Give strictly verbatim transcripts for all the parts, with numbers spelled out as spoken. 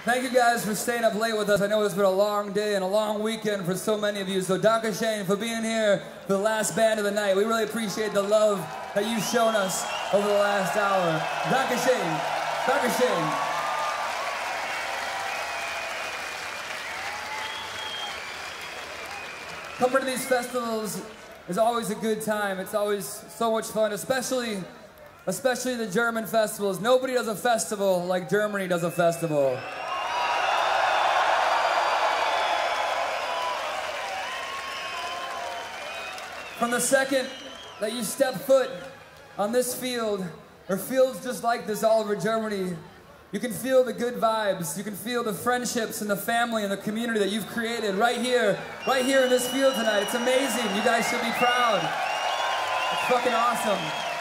Thank you guys for staying up late with us. I know it's been a long day and a long weekend for so many of you. So Danke Schoen for being here for the last band of the night. We really appreciate the love that you've shown us over the last hour. Danke Schoen. Danke Schoen. Coming to these festivals is always a good time. It's always so much fun, especially, especially the German festivals. Nobody does a festival like Germany does a festival. From the second that you step foot on this field, or fields just like this all over Germany, you can feel the good vibes, you can feel the friendships and the family and the community that you've created right here, right here in this field tonight. It's amazing. You guys should be proud. It's fucking awesome.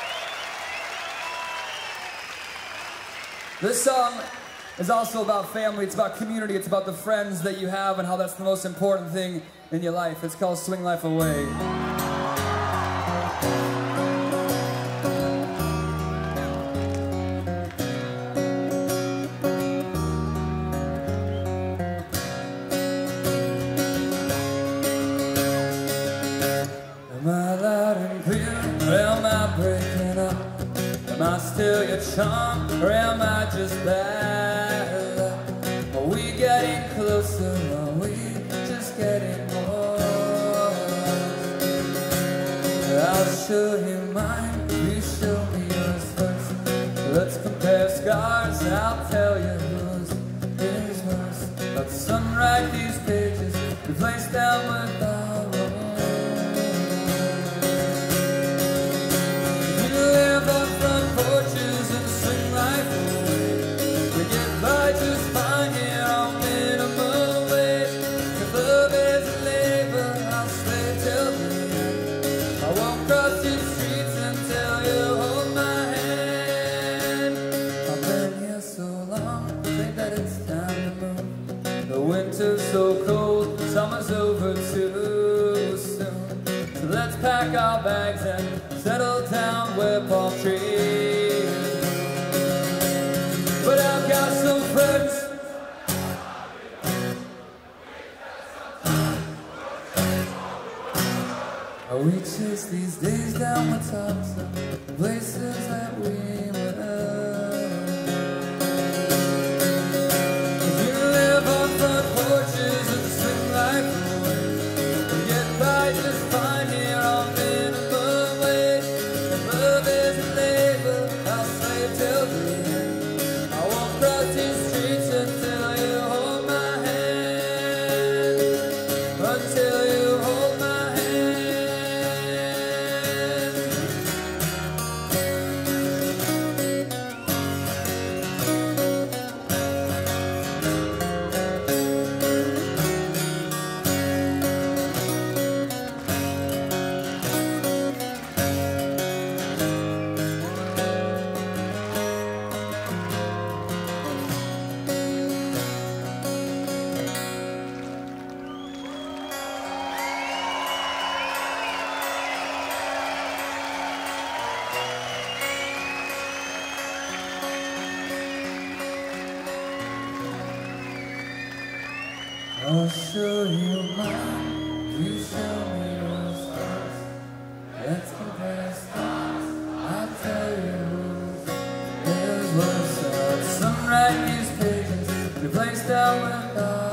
This song is also about family, it's about community, it's about the friends that you have and how that's the most important thing in your life. It's called Swing Life Away. Am I still your charm, or am I just bad luck? Are we getting closer, or are we just getting more? I'll show you mine, you show me yours first. Let's compare scars, and I'll tell you whose is worse. Let the sun write these pages, replace them with our own. Porches and swing life away. We get by just fine here on minimum wage. If love is a labor, I'll stay till the end. I won't cross your streets until you hold my hand. I've been here so long, I think that it's time to move. The winter's so cold, summer's over too soon. So let's pack our bags and settle down where palm trees. But I've got some friends. Oh, we chase these days down the tops of places that we were. We live on front porches and swing life away. We get by just fine here on minimum wage. If love is a labor, I'll slave till the end. I won't cross these streets until you hold my hand. Until you hold my hand. I'll show you mine, you show me yours first. Let's compare stars, I'll tell you whose is worse. So sun write these pages, replace them with ours.